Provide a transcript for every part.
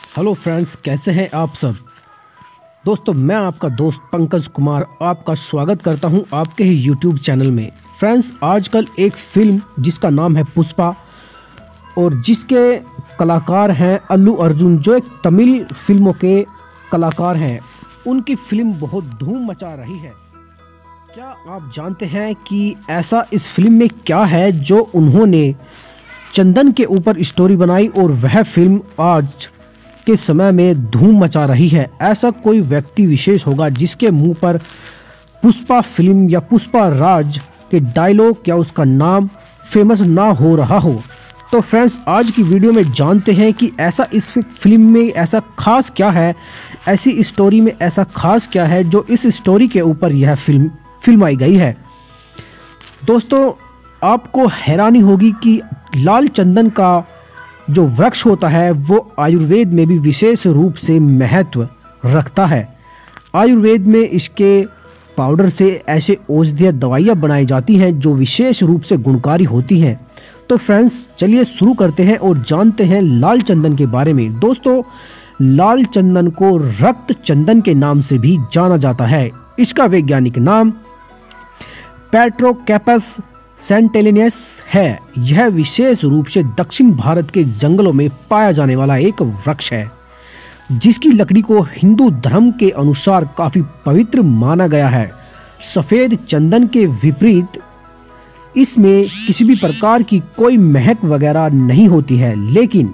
Hello friends, कैसे हैं आप सब। दोस्तों, मैं आपका दोस्त पंकज कुमार आपका स्वागत करता हूं आपके ही यूट्यूब चैनल में। फ्रेंड्स, आजकल एक फिल्म जिसका नाम है पुष्पा और जिसके कलाकार हैं अल्लू अर्जुन, जो एक तमिल फिल्मों के कलाकार हैं, उनकी फिल्म बहुत धूम मचा रही है। क्या आप जानते हैं कि ऐसा इस फिल्म में क्या है जो उन्होंने चंदन के ऊपर स्टोरी बनाई और वह फिल्म आज के समय में धूम मचा रही है। ऐसा कोई व्यक्ति विशेष होगा जिसके मुंह पर पुष्पा फिल्म या पुष्पा राज के डायलॉग या उसका नाम फेमस ना हो रहा हो। तो फ्रेंड्स, आज की वीडियो में जानते हैं कि ऐसा इस फिल्म में ऐसा खास क्या है, ऐसी स्टोरी में ऐसा खास क्या है जो इस स्टोरी के ऊपर यह फिल्माई गई है। दोस्तों, आपको हैरानी होगी कि लाल चंदन का जो वृक्ष होता है वो आयुर्वेद में भी विशेष रूप से महत्व रखता है। आयुर्वेद में इसके पाउडर से ऐसे औषधीय दवाइयां बनाई जाती हैं जो विशेष रूप से गुणकारी होती हैं। तो फ्रेंड्स, चलिए शुरू करते हैं और जानते हैं लाल चंदन के बारे में। दोस्तों, लाल चंदन को रक्त चंदन के नाम से भी जाना जाता है। इसका वैज्ञानिक नाम पेट्रोकैपस सेंटेलिनेस है। यह विशेष रूप से दक्षिण भारत के जंगलों में पाया जाने वाला एक वृक्ष है जिसकी लकड़ी को हिंदू धर्म के अनुसार काफी पवित्र माना गया है। सफेद चंदन के विपरीत इसमें किसी भी प्रकार की कोई महक वगैरह नहीं होती है। लेकिन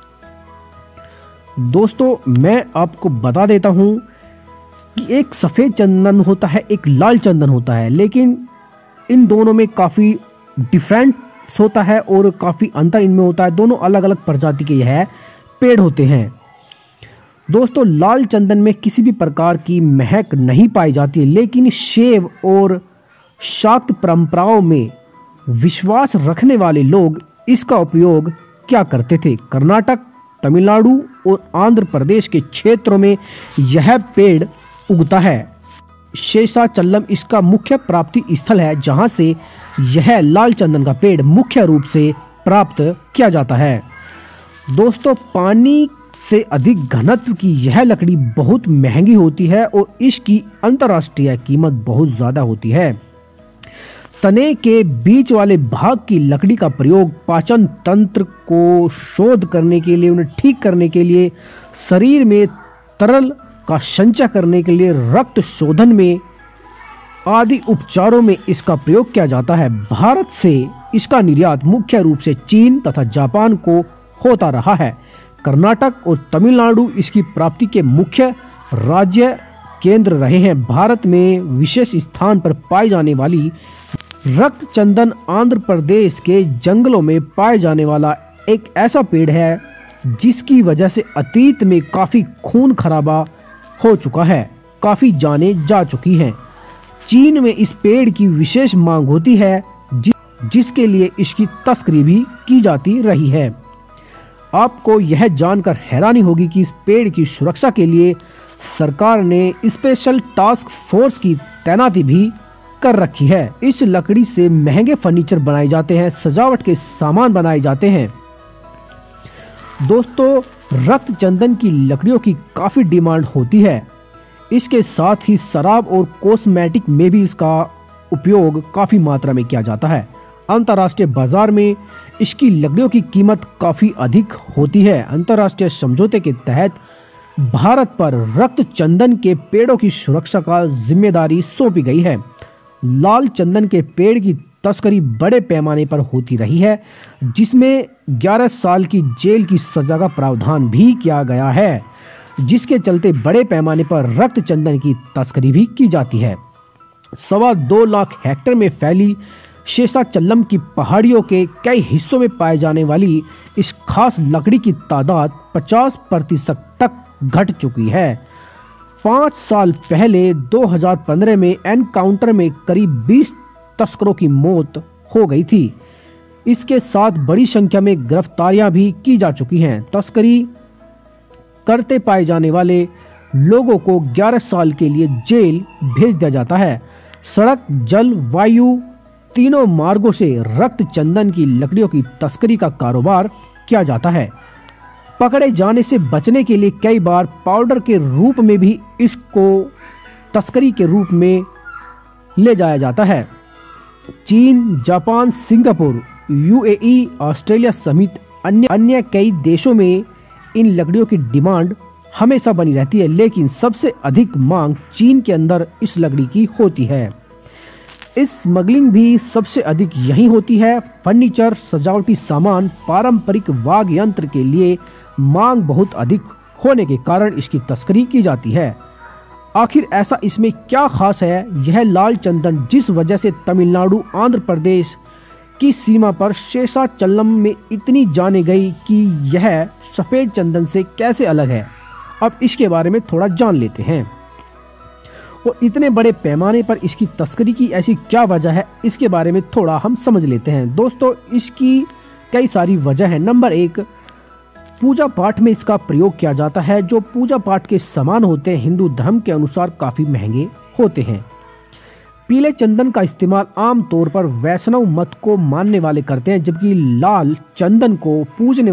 दोस्तों, मैं आपको बता देता हूं कि एक सफेद चंदन होता है, एक लाल चंदन होता है, लेकिन इन दोनों में काफी डिफरेंस होता है और काफी अंतर इनमें होता है। दोनों अलग अलग प्रजाति के यह पेड़ होते हैं। दोस्तों, लाल चंदन में किसी भी प्रकार की महक नहीं पाई जाती, लेकिन शैव और शाक्त परंपराओं में विश्वास रखने वाले लोग इसका उपयोग क्या करते थे। कर्नाटक, तमिलनाडु और आंध्र प्रदेश के क्षेत्रों में यह पेड़ उगता है। शेषाचलम इसका मुख्य प्राप्ति स्थल है जहां से यह लाल चंदन का पेड़ मुख्य रूप से प्राप्त किया जाता है। दोस्तों, पानी से अधिक घनत्व की यह लकड़ी बहुत महंगी होती है और इसकी अंतर्राष्ट्रीय कीमत बहुत ज्यादा होती है। तने के बीच वाले भाग की लकड़ी का प्रयोग पाचन तंत्र को शोध करने के लिए, उन्हें ठीक करने के लिए, शरीर में तरल का संचय करने के लिए, रक्त शोधन में आदि उपचारों में इसका प्रयोग किया जाता है। भारत से इसका निर्यात मुख्य रूप से चीन तथा जापान को होता रहा है। कर्नाटक और तमिलनाडु इसकी प्राप्ति के मुख्य राज्य केंद्र रहे हैं। भारत में विशेष स्थान पर पाई जाने वाली रक्त चंदन आंध्र प्रदेश के जंगलों में पाए जाने वाला एक ऐसा पेड़ है जिसकी वजह से अतीत में काफी खून खराबा हो चुका है, काफी जानें जा चुकी हैं। चीन में इस पेड़ की विशेष मांग होती है जिसके लिए इसकी तस्करी भी की जाती रही है। आपको यह जानकर हैरानी होगी कि इस पेड़ की सुरक्षा के लिए सरकार ने स्पेशल टास्क फोर्स की तैनाती भी कर रखी है। इस लकड़ी से महंगे फर्नीचर बनाए जाते हैं, सजावट के सामान बनाए जाते हैं। दोस्तों, रक्त चंदन की लकड़ियों की काफी डिमांड होती है। इसके साथ ही शराब और कॉस्मेटिक में भी इसका उपयोग काफी मात्रा में किया जाता है। अंतर्राष्ट्रीय बाजार में इसकी लकड़ियों की कीमत काफी अधिक होती है। अंतर्राष्ट्रीय समझौते के तहत भारत पर रक्त चंदन के पेड़ों की सुरक्षा का जिम्मेदारी सौंपी गई है। लाल चंदन के पेड़ की तस्करी बड़े पैमाने पर होती रही है, जिसमें 11 साल की जेल की सजा का प्रावधान भी किया गया है, जिसके चलते बड़े पैमाने पर रक्त चंदन की तस्करी भी की जाती है। 2.25 लाख हेक्टेयर में फैली शेषाचलम की पहाड़ियों के कई हिस्सों में पाए जाने वाली इस खास लकड़ी की तादाद 50% तक घट चुकी है। 5 साल पहले 2015 में एनकाउंटर में करीब 20 तस्करों की मौत हो गई थी। इसके साथ बड़ी संख्या में गिरफ्तारियां भी की जा चुकी हैं। तस्करी करते पाए जाने वाले लोगों को 11 साल के लिए जेल भेज दिया जाता है। सड़क, जल, वायु तीनों मार्गों से रक्त चंदन की लकड़ियों की तस्करी का कारोबार किया जाता है। पकड़े जाने से बचने के लिए कई बार पाउडर के रूप में भी इसको तस्करी के रूप में ले जाया जाता है। चीन, जापान, सिंगापुर, यूएई, ऑस्ट्रेलिया समेत अन्य कई देशों में इन लकड़ियों की डिमांड हमेशा बनी रहती है, लेकिन सबसे अधिक मांग चीन के अंदर इस लकड़ी की होती है। इस स्मगलिंग भी सबसे अधिक यही होती है। फर्नीचर, सजावटी सामान, पारंपरिक वाद्य यंत्र के लिए मांग बहुत अधिक होने के कारण इसकी तस्करी की जाती है। आखिर ऐसा इसमें क्या खास है? यह लाल चंदन जिस वजह से तमिलनाडु, आंध्र प्रदेश की सीमा पर शेषाचलम में इतनी जानी गई कि यह सफेद चंदन से कैसे अलग है, अब इसके बारे में थोड़ा जान लेते हैं। और इतने बड़े पैमाने पर इसकी तस्करी की ऐसी क्या वजह है, इसके बारे में थोड़ा हम समझ लेते हैं। दोस्तों, इसकी कई सारी वजह है। नंबर 1, पूजा पाठ में इसका प्रयोग किया जाता है। जो पूजा पाठ के सामान होते हैं हिंदू धर्म के अनुसार काफी महंगे होते हैं। पीले चंदन का इस्तेमाल आमतौर पर वैष्णव मत को मानने वाले करते हैं, जबकि लाल चंदन को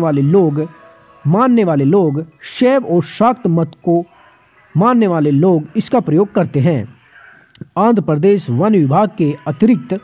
मानने वाले लोग शैव और शाक्त मत को मानने वाले लोग इसका प्रयोग करते हैं। आंध्र प्रदेश वन विभाग के अतिरिक्त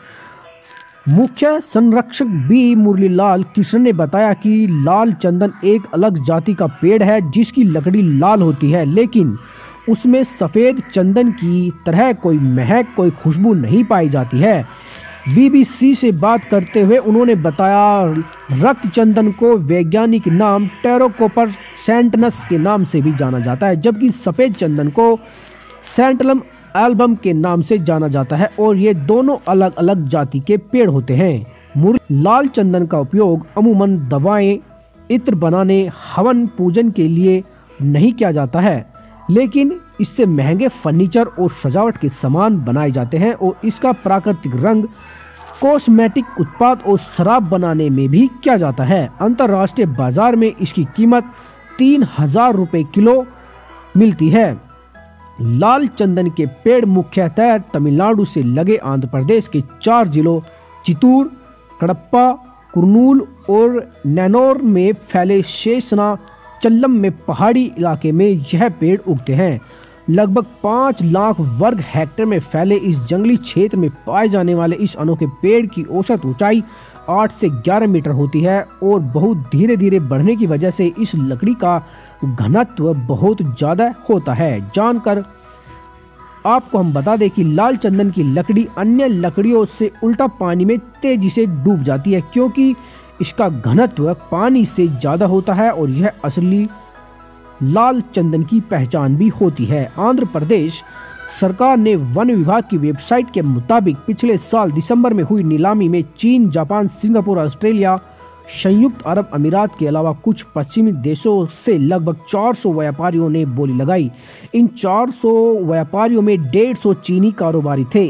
मुख्य संरक्षक बी मुरलीलाल कृष्ण ने बताया कि लाल चंदन एक अलग जाति का पेड़ है जिसकी लकड़ी लाल होती है, लेकिन उसमें सफेद चंदन की तरह कोई महक, कोई खुशबू नहीं पाई जाती है। बीबीसी से बात करते हुए उन्होंने बताया, रक्त चंदन को वैज्ञानिक नाम टेरोकोपर सेंटनस के नाम से भी जाना जाता है, जबकि सफेद चंदन को सेंटलम एल्बम के नाम से जाना जाता है, और ये दोनों अलग अलग जाति के पेड़ होते हैं। लाल चंदन का उपयोग अमूमन दवाएं, इत्र बनाने, हवन पूजन के लिए नहीं किया जाता है, लेकिन इससे महंगे फर्नीचर और सजावट के सामान बनाए जाते हैं, और इसका प्राकृतिक रंग कॉस्मेटिक उत्पाद और शराब बनाने में भी किया जाता है। अंतर्राष्ट्रीय बाजार में इसकी कीमत 3000 रुपए किलो मिलती है। लाल चंदन के पेड़ मुख्यतः तमिलनाडु से लगे आंध्र प्रदेश के 4 जिलों चित्तूर, कडप्पा, कुर्नूल और नैनोर में फैले शेषाचलम में पहाड़ी इलाके में यह पेड़ उगते हैं। लगभग 5 लाख वर्ग हेक्टेयर में फैले इस जंगली क्षेत्र में पाए जाने वाले इस अनोखे पेड़ की औसत ऊंचाई 8 से 11 मीटर होती है, और बहुत धीरे धीरे बढ़ने की वजह से इस लकड़ी का घनत्व बहुत ज्यादा होता है। जानकर आपको हम बता दें कि लाल चंदन की लकड़ी अन्य लकड़ियों से उल्टा पानी में तेजी से डूब जाती है, क्योंकि इसका घनत्व पानी से ज्यादा होता है, और यह असली लाल चंदन की पहचान भी होती है। आंध्र प्रदेश सरकार ने वन विभाग की वेबसाइट के मुताबिक पिछले साल दिसंबर में हुई नीलामी में चीन, जापान, सिंगापुर, ऑस्ट्रेलिया, संयुक्त अरब अमीरात के अलावा कुछ पश्चिमी देशों से लगभग 400 व्यापारियों ने बोली लगाई। इन 400 व्यापारियों में 150 चीनी कारोबारी थे।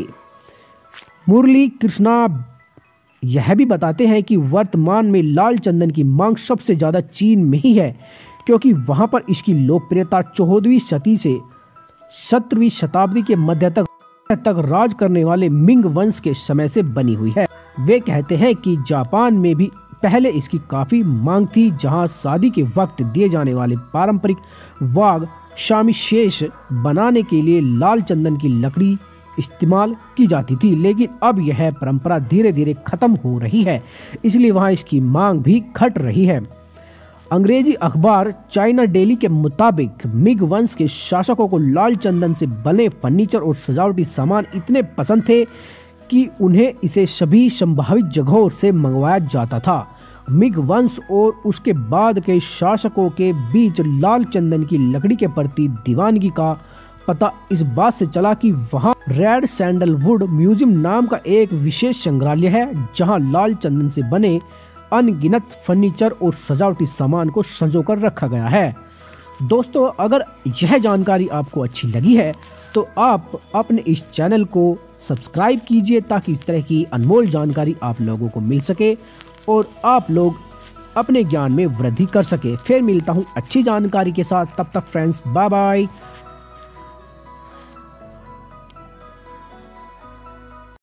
मुरली कृष्णा यह भी बताते हैं कि वर्तमान में लाल चंदन की मांग सबसे ज्यादा चीन में ही है, क्योंकि वहां पर इसकी लोकप्रियता 14वीं सदी से 17वीं शताब्दी के मध्य तक राज करने वाले मिंग वंश के समय से बनी हुई है। वे कहते हैं कि जापान में भी पहले इसकी काफी मांग थी, जहां शादी के वक्त दिए जाने वाले पारंपरिक वाग शामिशेष बनाने के लिए लाल चंदन की लकड़ी इस्तेमाल की जाती थी, लेकिन अब यह परंपरा धीरे धीरे खत्म हो रही है, इसलिए वहां इसकी मांग भी घट रही है। अंग्रेजी अखबार चाइना डेली के मुताबिक मिंग वंश के शासकों को लाल चंदन से बने फर्नीचर और सजावटी सामान इतने पसंद थे कि उन्हें इसे सभी संभावित जगहों से मंगवाया जाता था। मिंग वंश और उसके बाद के शासकों के बीच लाल चंदन की लकड़ी के प्रति दीवानगी का पता इस बात से चला कि वहां रेड सैंडलवुड म्यूजियम नाम का एक विशेष संग्रहालय है, जहां लाल चंदन से बने अनगिनत फर्नीचर और सजावटी सामान को संजोकर रखा गया है। दोस्तों, अगर यह जानकारी आपको अच्छी लगी है तो आप अपने इस चैनल को सब्सक्राइब कीजिए, ताकि इस तरह की अनमोल जानकारी आप लोगों को मिल सके और आप लोग अपने ज्ञान में वृद्धि कर सके। फिर मिलता हूं अच्छी जानकारी के साथ, तब तक फ्रेंड्स बाय बाय।